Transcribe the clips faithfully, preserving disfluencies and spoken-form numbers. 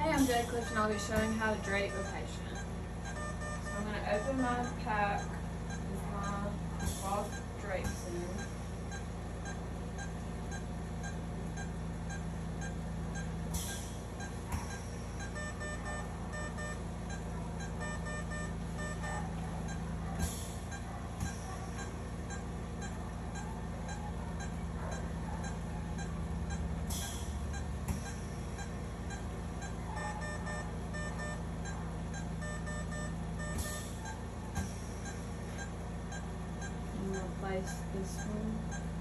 Hey, I'm Jay Clifton. I'll be showing how to drape a patient. So I'm going to open my pack with my cloth drapes in. Replace this one.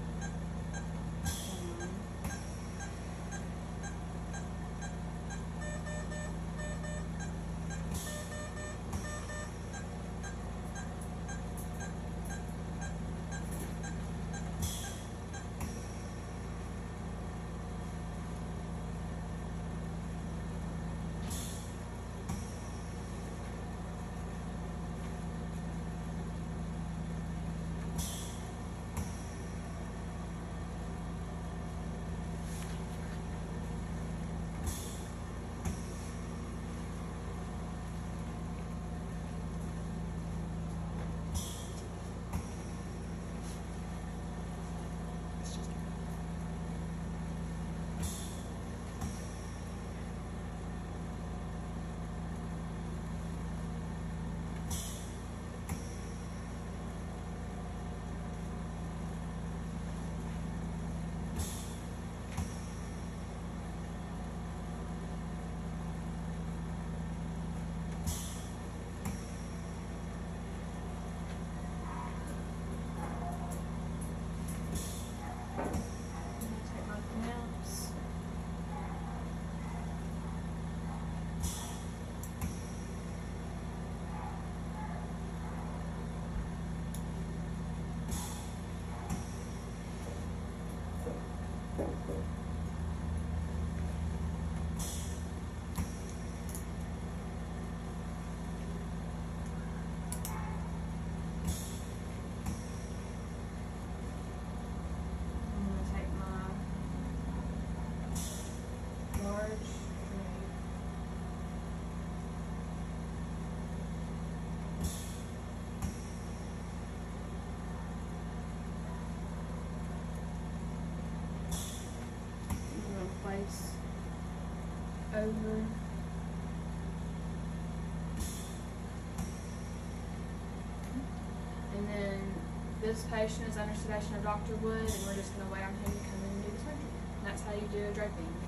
Place over. And then this patient is under sedation of Doctor Wood, and we're just going to wait on him to come in and do the surgery. And that's how you do a draping.